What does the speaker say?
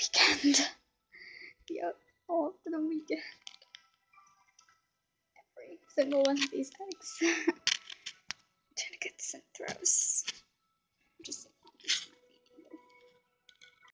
weekend. Yep, all up for the weekend. Every single one of these eggs. Trying to get some throws.